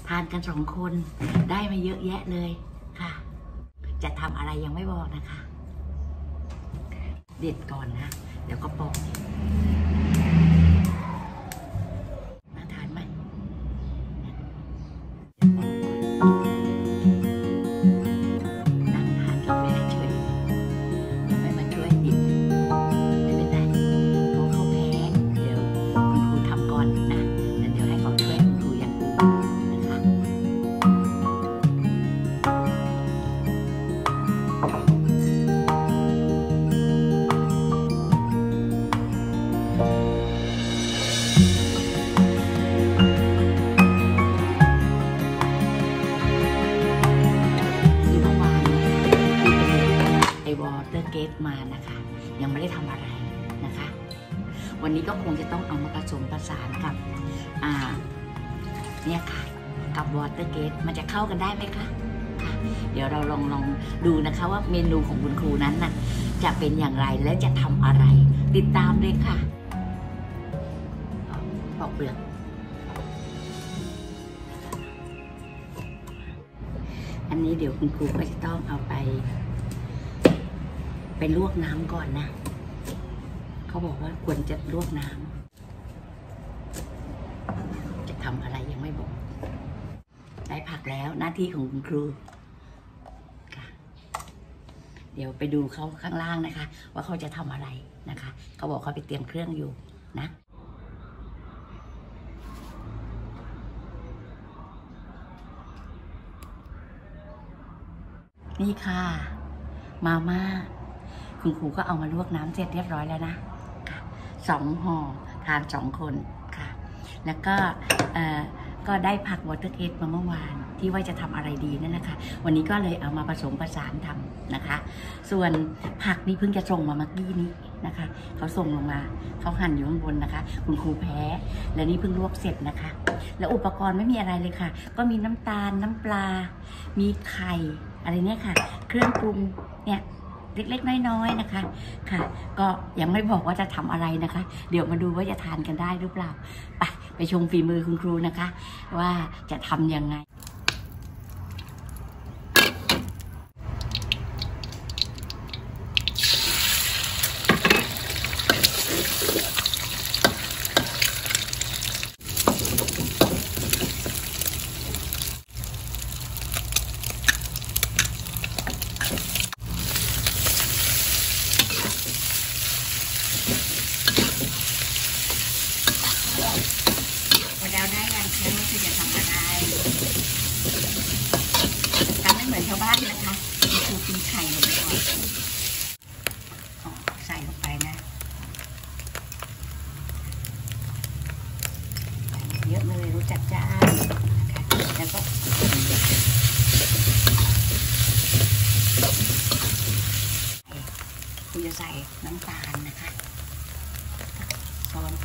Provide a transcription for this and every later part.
ทานกัน2 คนได้มาเยอะแยะเลยค่ะจะทำอะไรยังไม่บอกนะคะเด็ดก่อนนะเดี๋ยวก็ปอกมาทานไหมนั่งทานกาแฟเฉยทำไมมาช่วยดิบไม่เป็นไรเขาแพ้เดี๋ยวคุณครูทำก่อนนะแล้วเดี๋ยวให้เขาช่วยคุณครูอย่างอื่นนะคะวอเตอร์เกตมานะคะยังไม่ได้ทำอะไรนะคะวันนี้ก็คงจะต้องเอามาผสมผสานกับเนี่ยค่ะกับวอเตอร์เกตมันจะเข้ากันได้ไหมคะค่ะเดี๋ยวเราลองดูนะคะว่าเมนูของคุณครูนั้นน่ะจะเป็นอย่างไรและจะทำอะไรติดตามเลยค่ะปอกเปลือกอันนี้เดี๋ยวคุณครูก็จะต้องเอาไปลวกน้ำก่อนนะเขาบอกว่าควรจะลวกน้ำจะทำอะไรยังไม่บอกได้ผักแล้วหน้าที่ของคุณครูค่ะเดี๋ยวไปดูเขาข้างล่างนะคะว่าเขาจะทำอะไรนะคะเขาบอกเขาไปเตรียมเครื่องอยู่นะนี่ค่ะมาม่าคุณครูก็เอามาลวกน้ำเสร็จเรียบร้อยแล้วนะค่ะ2 ห่อทาน2 คนค่ะแล้วก็ได้ผักวอเตอร์เกตมาเมื่อวานที่ว่าจะทำอะไรดีนั่นนะคะวันนี้ก็เลยเอามาผสมผสานทำนะคะส่วนผักนี่เพิ่งจะส่งมาเมื่อกี้นี้นะคะเขาส่งลงมาเขาหั่นอยู่ข้างบนนะคะคุณครูแพ้และนี่เพิ่งลวกเสร็จนะคะแล้วอุปกรณ์ไม่มีอะไรเลยค่ะก็มีน้ำตาลน้ำปลามีไข่อะไรเนี่ยค่ะเครื่องปรุงเนี่ยเล็กๆน้อยๆนะคะค่ะก็ยังไม่บอกว่าจะทำอะไรนะคะเดี๋ยวมาดูว่าจะทานกันได้หรือเปล่าไปชมฝีมือคุณครูนะคะว่าจะทำยังไงแล้วได้ยังคะว่าคือจะทำอะไรทำไม่เหมือนชาวบ้านนะคะครูกินไข่ลงไปก่อนใส่ลงไปนะเยอะเลยรู้จักจ้านะคะแล้วก็ครูจะใส่น้ำตาลนะคะช้อน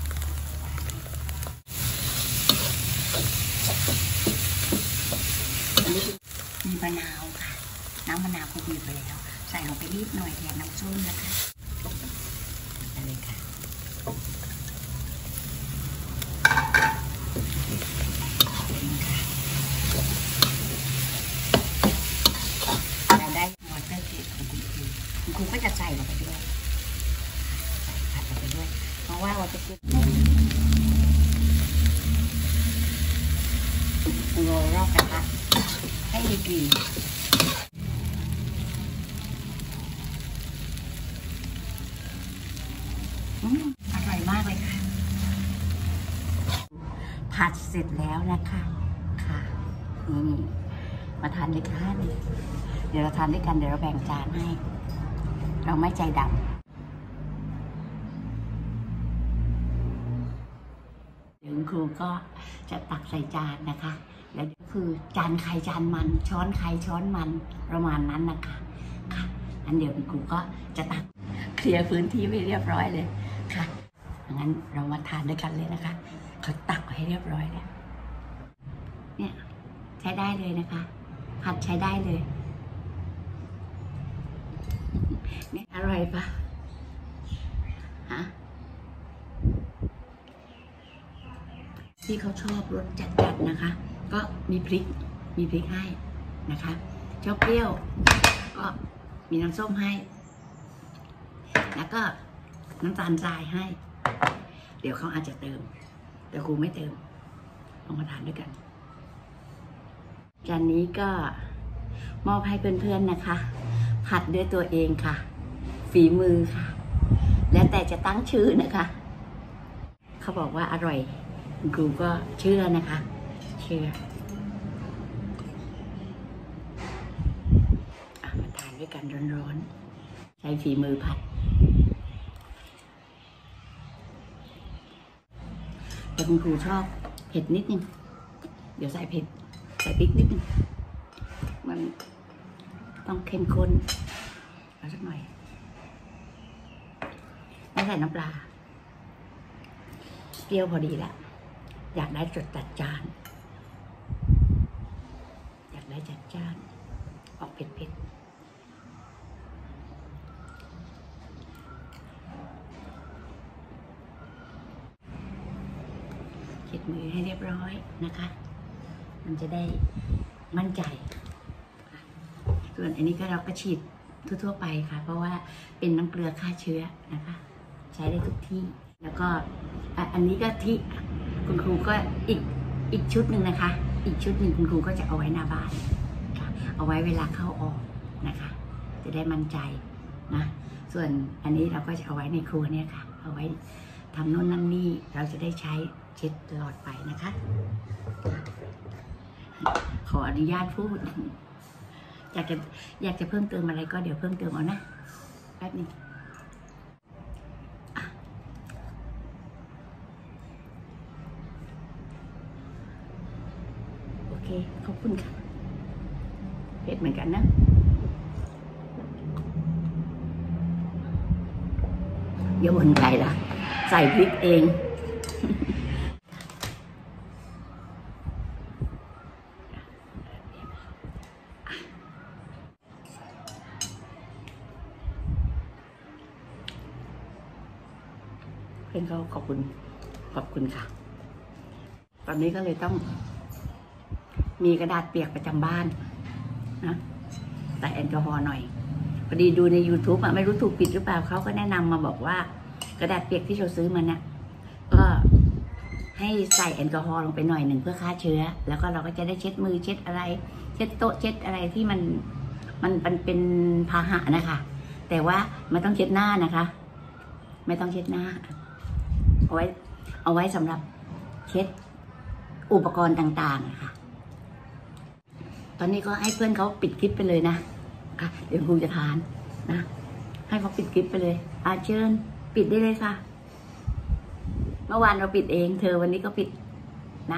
มีมะนาวค่ะน้ำมะนาวครูบีบไปแล้วใส่ลงไปนิดหน่อยแทนน้ำส้มนะคะอะไรค่ะเราได้วอเตอร์เกตของคุณครูก็จะใส่ลงไปด้วยผัดลงไปด้วยเพราะว่าวอเตอร์เกตโรยรอบกระทะให้มีกลิ่นอร่อยมากเลยค่ะผัดเสร็จแล้วนะคะค่ะมาทานด้วยกันเดี๋ยวเราทานด้วยกันเดี๋ยวเราแบ่งจานให้เราไม่ใจดำเดี๋ยวคุณครูก็จะตักใส่จานนะคะแล้วก็คือจานใครจานมันช้อนใครช้อนมันประมาณนั้นนะคะค่ะอันเดี๋ยวคุณครูก็จะตักเคลียร์พื้นที่ไว้เรียบร้อยเลยค่ะงั้นเรามาทานด้วยกันเลยนะคะเขาตักให้เรียบร้อยแล้วเนี่ยใช้ได้เลยนะคะผัดใช้ได้เลยเนี่ยอร่อยปะฮะที่เขาชอบรสจัดๆนะคะก็มีพริกให้นะคะชอบเปรี้ยวก็มีน้ำส้มให้แล้วก็น้ำตาลทรายให้เดี๋ยวเขาอาจจะเติมแต่ครูไม่เติมลองมาทานด้วยกันจานนี้ก็มอบให้เพื่อนๆนะคะผัดด้วยตัวเองค่ะฝีมือค่ะแล้วแต่จะตั้งชื่อนะคะเขาบอกว่าอร่อยคุณครูก็เชื่อนะคะเชื่อมาทานด้วยกันร้อนๆใช้ฝีมือผัดแต่คุณครูชอบเผ็ดนิดนึงเดี๋ยวใส่เผ็ดใส่พริกนิดนึงมันต้องเข้มข้นเอาสักหน่อยไม่ใส่น้ำปลาเปรี้ยวพอดีแล้วอยากได้จัดจานอยากได้จัดจานออกเผ็ดเช็ดมือให้เรียบร้อยนะคะมันจะได้มั่นใจส่วนอันนี้ก็เราก็ฉีดทั่วๆไปค่ะเพราะว่าเป็นน้ำเกลือฆ่าเชื้อนะคะใช้ได้ทุกที่แล้วก็อันนี้ก็ที่คุณครูก็อีกชุดหนึ่งนะคะอีกชุดหนึ่งคุณครูก็จะเอาไว้หน้าบ้านค่ะเอาไว้เวลาเข้าออกนะคะจะได้มั่นใจนะส่วนอันนี้เราก็จะเอาไว้ในครัวเนี่ยค่ะเอาไว้ทำโน่นนั่นนี่เราจะได้ใช้เช็ดตลอดไปนะคะขออนุญาตพูดอยากจะเพิ่มเติมอะไรก็เดี๋ยวเพิ่มเติมเอานะแป๊บนึงโอเคขอบคุณค่ะเผ็ดเหมือนกันนะอย่าบ่นใจละใส่พริกเองเพื่อนเขาขอบคุณค่ะตอนนี้ก็เลยต้องมีกระดาษเปียกประจำบ้านนะใส่แอลกอฮอล์หน่อยพอดีดูใน YouTube ไม่รู้ถูกผิดหรือเปล่าเขาก็แนะนำมาบอกว่ากระดาษเปียกที่เราซื้อมาเนี่ยก็ให้ใส่แอลกอฮอล์ลงไปหน่อยหนึ่งเพื่อฆ่าเชื้อแล้วก็เราก็จะได้เช็ดมือเช็ดอะไรเช็ดโต๊ะเช็ดอะไรที่มันเป็นพาหะนะคะแต่ว่าไม่ต้องเช็ดหน้านะคะไม่ต้องเช็ดหน้าเอาไว้สำหรับเช็ดอุปกรณ์ต่างๆค่ะตอนนี้ก็ให้เพื่อนเขาปิดคลิปไปเลยนะค่ะเดี๋ยวครูจะทานนะให้เขาปิดคลิปไปเลยเชิญปิดได้เลยค่ะเมื่อวานเราปิดเองเธอวันนี้ก็ปิดนะ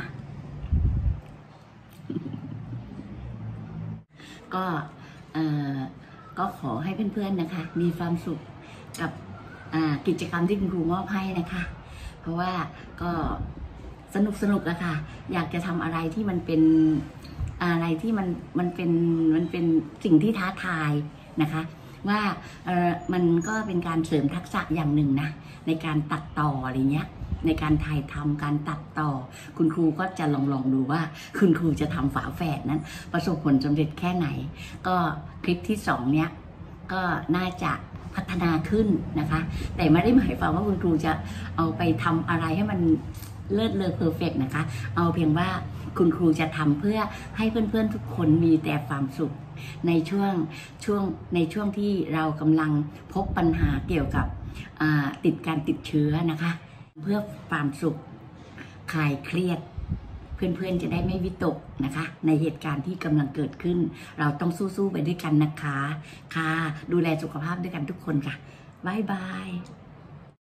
ก็ขอให้เพื่อนๆนะคะมีความสุขกับกิจกรรมที่คุณครูมอบให้นะคะเพราะว่าก็สนุกอะค่ะอยากจะทำอะไรที่มันเป็นอะไรที่มันเป็นสิ่งที่ท้าทายนะคะว่ามันก็เป็นการเสริมทักษะอย่างหนึ่งนะในการตัดต่ออะไรเงี้ยในการถ่ายทำการตัดต่อคุณครูก็จะลองดูว่าคุณครูจะทำฝาแฝดนั้นประสบผลสำเร็จแค่ไหนก็คลิปที่2เนี้ยก็น่าจะพัฒนาขึ้นนะคะแต่ไม่ได้หมายความว่าคุณครูจะเอาไปทำอะไรให้มันเลิศเลอเพอร์เฟกต์นะคะเอาเพียงว่าคุณครูจะทำเพื่อให้เพื่อนๆทุกคนมีแต่ความสุขในช่วงที่เรากำลังพบปัญหาเกี่ยวกับการติดเชื้อนะคะเพื่อความสุขคลายเครียดเพื่อนๆจะได้ไม่วิตกนะคะในเหตุการณ์ที่กำลังเกิดขึ้นเราต้องสู้ๆไปด้วยกันนะคะค่ะดูแลสุขภาพด้วยกันทุกคนค่ะบ๊ายบาย